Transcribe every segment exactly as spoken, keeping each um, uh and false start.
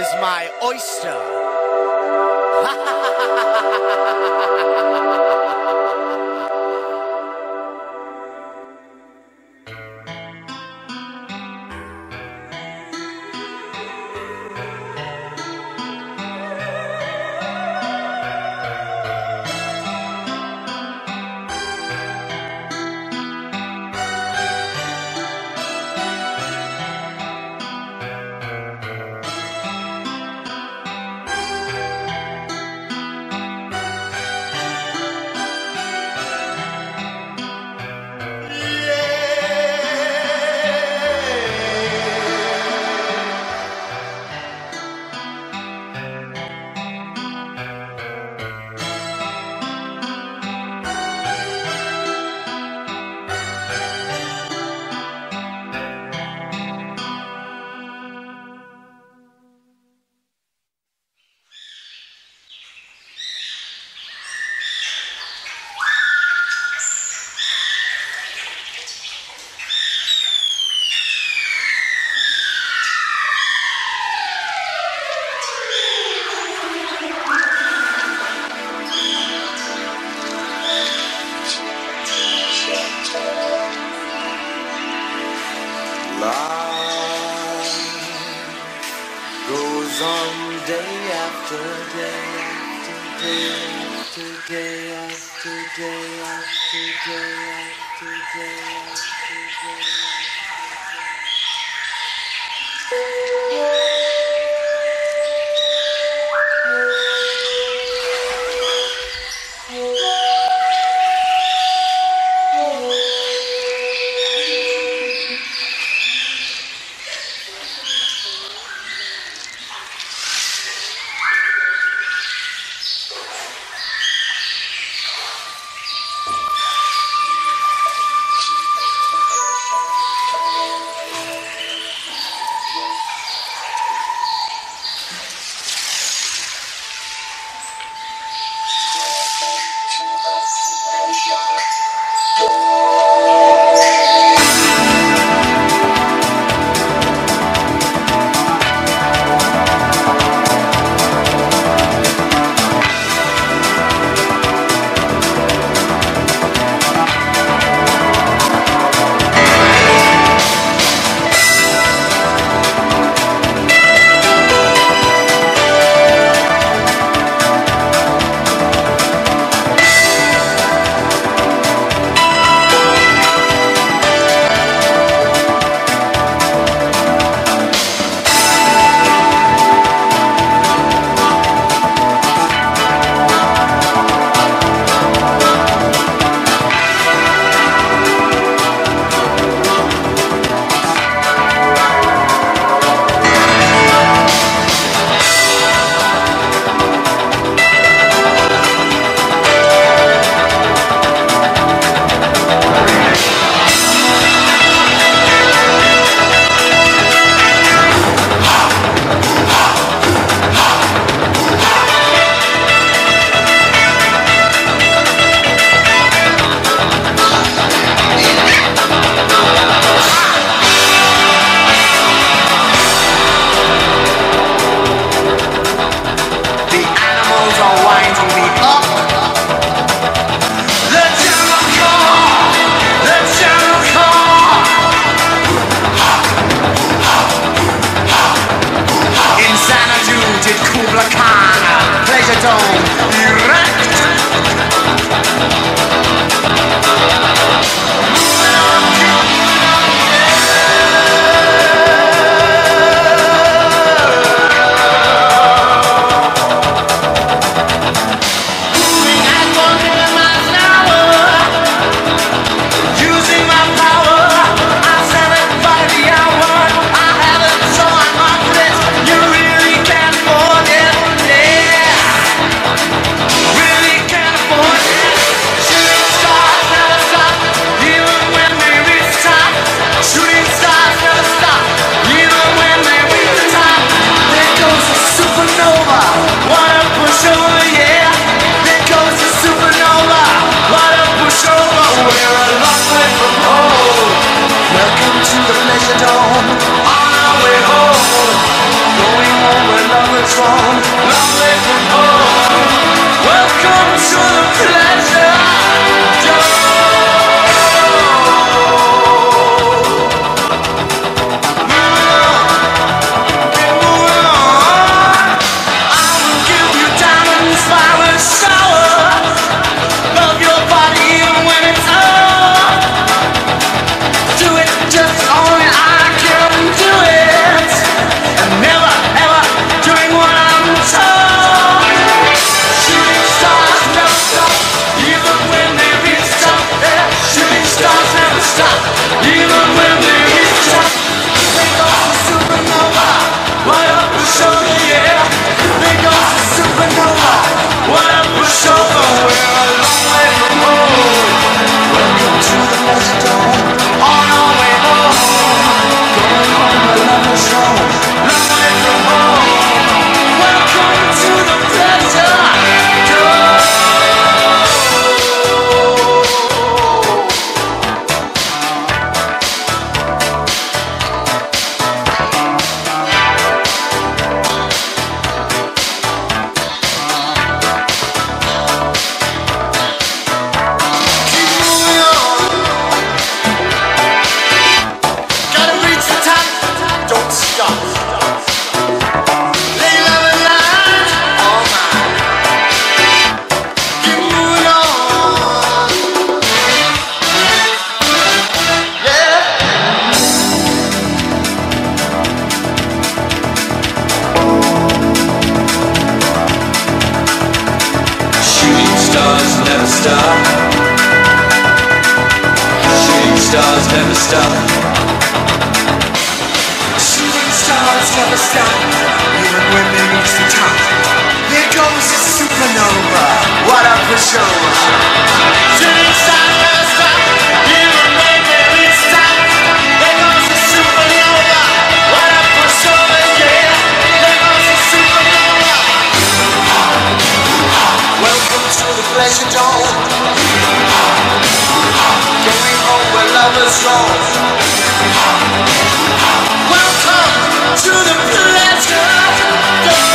my oyster. Pleasuredome, erect. stop. Shooting stars never stop. Shooting stars never stop. Even when they reach the top. There goes a supernova. What a pushover. Shooting stars never stop. Even when they reach the top. There goes a supernova. What a pushover, yeah. There goes a supernova. Welcome to the Pleasuredome. Going home where lovers roam. Welcome to the Pleasuredome.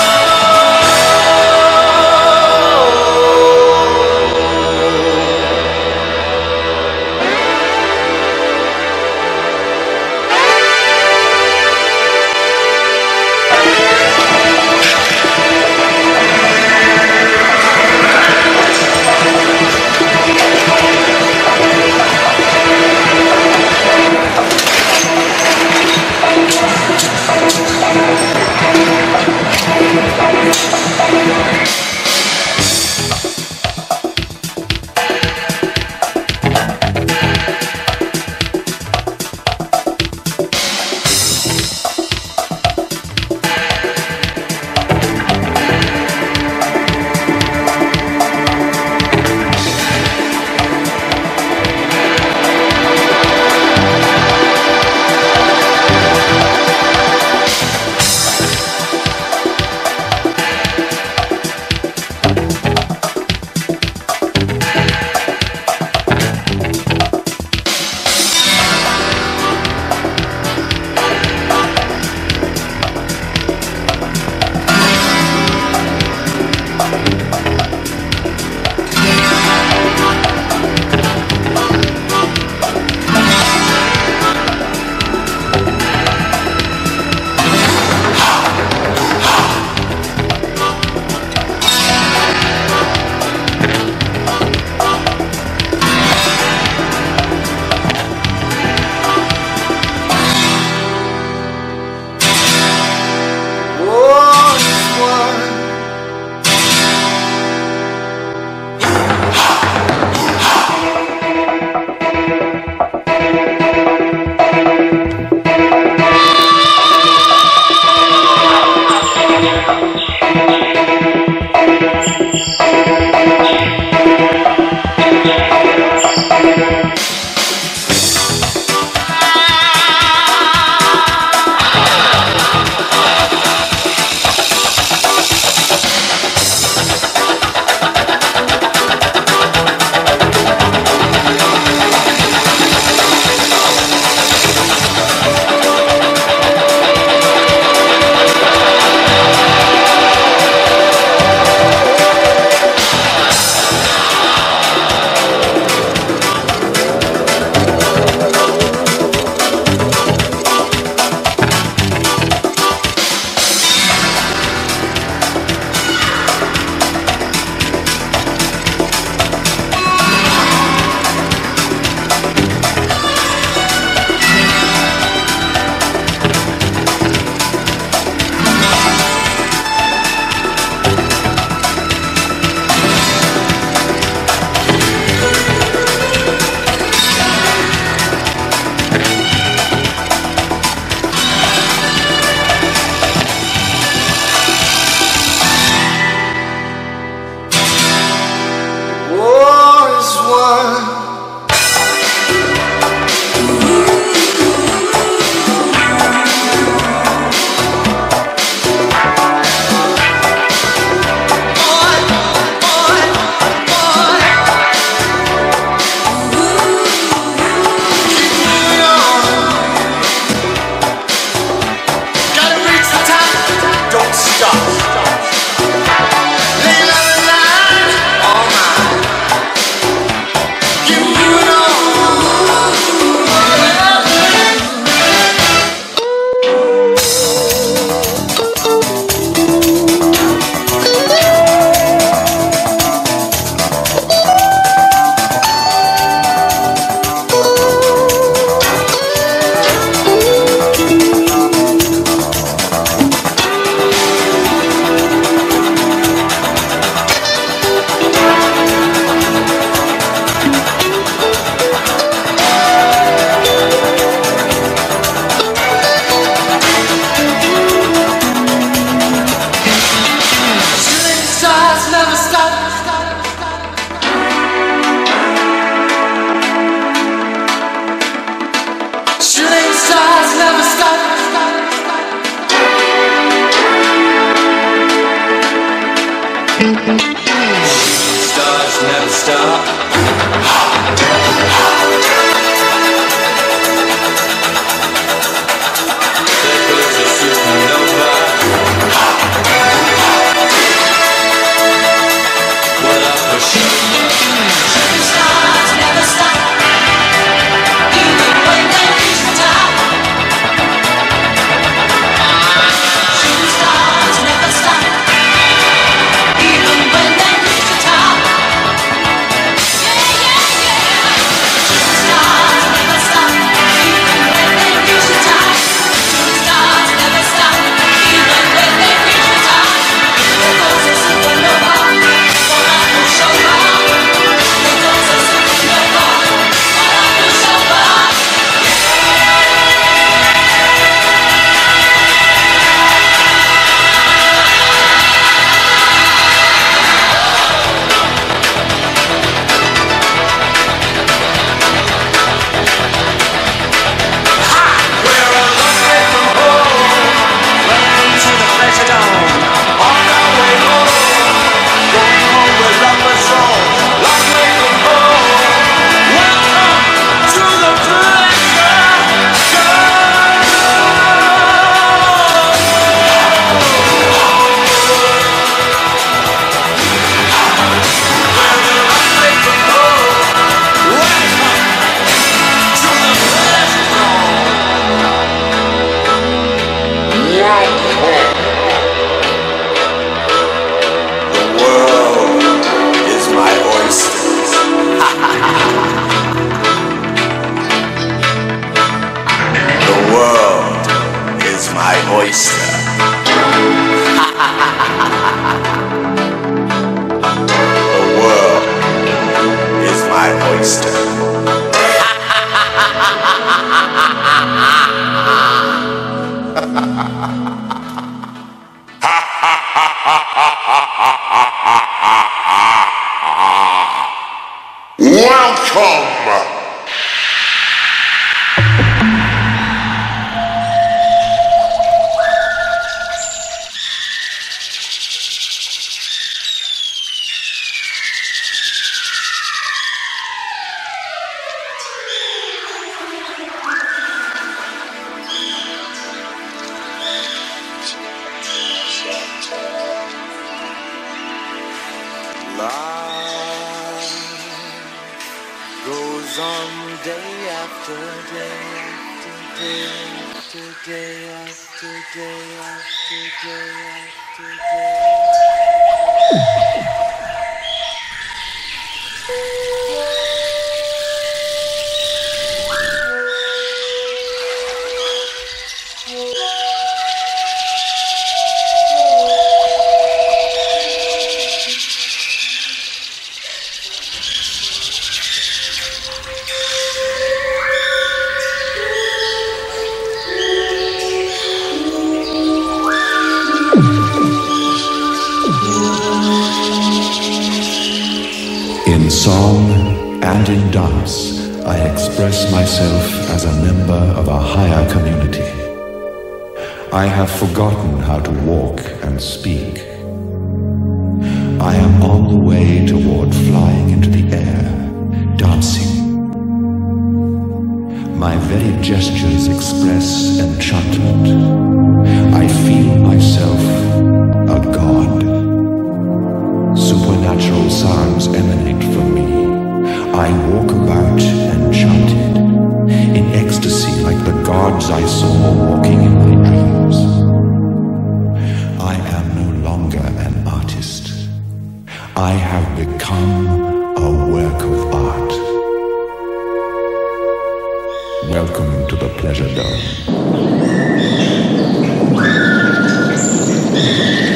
Give Stars never stop. There goes a supernova. What a pushover. Stars never stop, even when they reach the top. Shooting stars never stop, even when they reach the top. Yeah, yeah, yeah. Shooting stars never stop, even when they reach the top. Shooting stars never stop, even when they reach the top. There goes a supernova, what a pushover. There goes a supernova, what a pushover. We're a long way from home. Welcome to the Pleasuredome. On our way home. Going home with love and soul. Long way from home. Welcome to the The world is my oyster. The world is my oyster. The world is my oyster. Welcome. Life goes on day after day after day after day after day after day after day. In song and in dance, I express myself as a member of a higher community. I have forgotten how to walk and speak. I am on the way toward flying into the air, dancing. My very gestures express enchantment. I feel myself a god. Supernatural sounds emanate from me. I walk about enchanted, in ecstasy like the gods I saw walking in my dreams. I am no longer an artist. I have become a work of art. Welcome to the Pleasuredome.